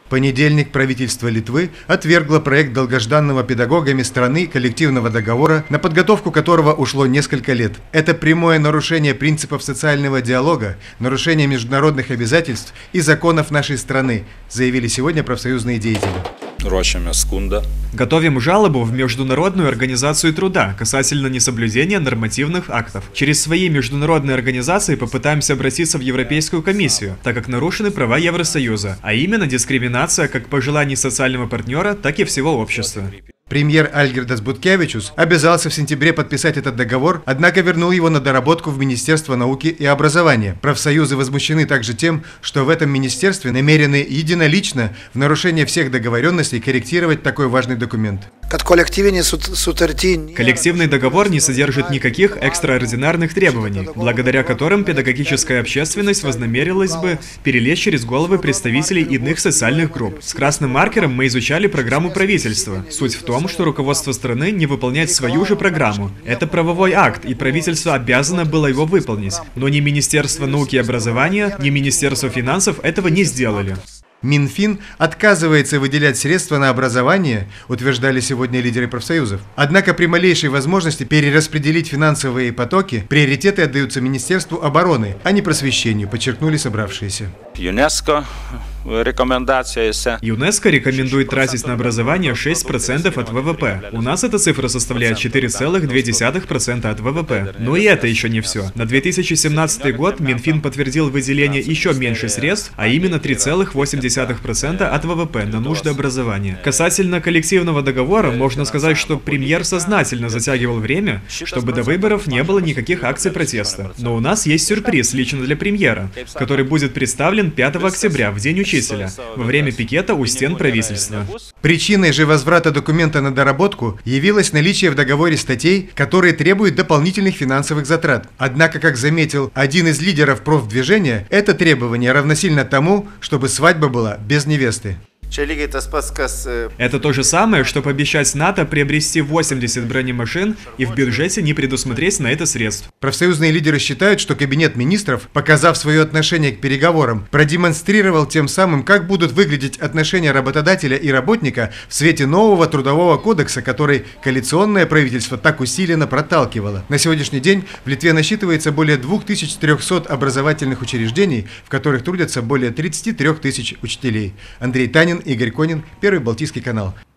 В понедельник правительство Литвы отвергло проект долгожданного педагогами страны коллективного договора, на подготовку которого ушло несколько лет. Это прямое нарушение принципов социального диалога, нарушение международных обязательств и законов нашей страны, заявили сегодня профсоюзные деятели. Готовим жалобу в Международную организацию труда касательно несоблюдения нормативных актов. Через свои международные организации попытаемся обратиться в Европейскую комиссию, так как нарушены права Евросоюза, а именно дискриминация как пожеланий социального партнера, так и всего общества. Премьер Альгирдас Буткевичус обязался в сентябре подписать этот договор, однако вернул его на доработку в Министерство науки и образования. Профсоюзы возмущены также тем, что в этом министерстве намерены единолично в нарушение всех договоренностей корректировать такой важный документ. Коллективный договор не содержит никаких экстраординарных требований, благодаря которым педагогическая общественность вознамерилась бы перелезть через головы представителей иных социальных групп. С красным маркером мы изучали программу правительства. Суть в том, что руководство страны не выполняет свою же программу. Это правовой акт, и правительство обязано было его выполнить. Но ни Министерство науки и образования, ни Министерство финансов этого не сделали. Минфин отказывается выделять средства на образование, утверждали сегодня лидеры профсоюзов. Однако при малейшей возможности перераспределить финансовые потоки приоритеты отдаются Министерству обороны, а не просвещению, подчеркнули собравшиеся. ЮНЕСКО рекомендует тратить на образование 6% от ВВП. У нас эта цифра составляет 4,2% от ВВП. Но и это еще не все. На 2017 год Минфин подтвердил выделение еще меньше средств, а именно 3,8% от ВВП на нужды образования. Касательно коллективного договора, можно сказать, что премьер сознательно затягивал время, чтобы до выборов не было никаких акций протеста. Но у нас есть сюрприз лично для премьера, который будет представлен 5 октября, в День учителя, во время пикета у стен правительства. Причиной же возврата документа на доработку явилось наличие в договоре статей, которые требуют дополнительных финансовых затрат. Однако, как заметил один из лидеров профдвижения, это требование равносильно тому, чтобы свадьба была без невесты. Это то же самое, что пообещать НАТО приобрести 80 бронемашин и в бюджете не предусмотреть на это средств. Профсоюзные лидеры считают, что Кабинет министров, показав свое отношение к переговорам, продемонстрировал тем самым, как будут выглядеть отношения работодателя и работника в свете нового трудового кодекса, который коалиционное правительство так усиленно проталкивало. На сегодняшний день в Литве насчитывается более 2300 образовательных учреждений, в которых трудятся более 33 тысяч учителей. Андрей Танин, Игорь Конин, Первый Балтийский канал.